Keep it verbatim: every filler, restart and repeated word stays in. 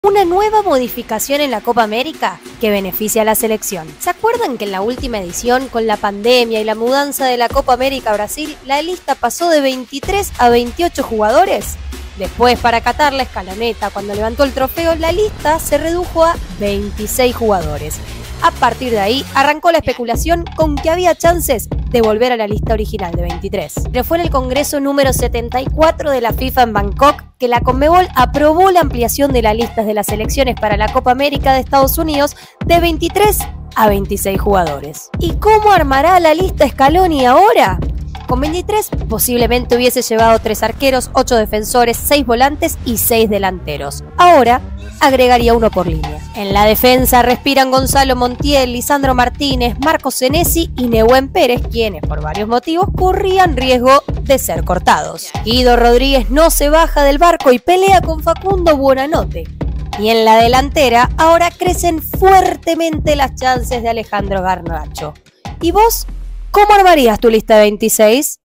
Una nueva modificación en la Copa América que beneficia a la selección. ¿Se acuerdan que en la última edición, con la pandemia y la mudanza de la Copa América a Brasil, la lista pasó de veintitrés a veintiocho jugadores? Después, para acatar la escaloneta, cuando levantó el trofeo, la lista se redujo a veintiséis jugadores. A partir de ahí, arrancó la especulación con que había chances de volver a la lista original de veintitrés. Pero fue en el Congreso número setenta y cuatro de la FIFA en Bangkok que la Conmebol aprobó la ampliación de las listas de las selecciones para la Copa América de Estados Unidos de veintitrés a veintiséis jugadores. ¿Y cómo armará la lista Scaloni ahora? Con veintitrés posiblemente hubiese llevado tres arqueros, ocho defensores, seis volantes y seis delanteros. Ahora agregaría uno por línea. En la defensa respiran Gonzalo Montiel, Lisandro Martínez, Marcos Senesi y Nehuen Pérez, quienes por varios motivos corrían riesgo de ser cortados. Guido Rodríguez no se baja del barco y pelea con Facundo Buonanotte. Y en la delantera ahora crecen fuertemente las chances de Alejandro Garnacho. ¿Y vos? ¿Cómo armarías tu lista de veintiséis?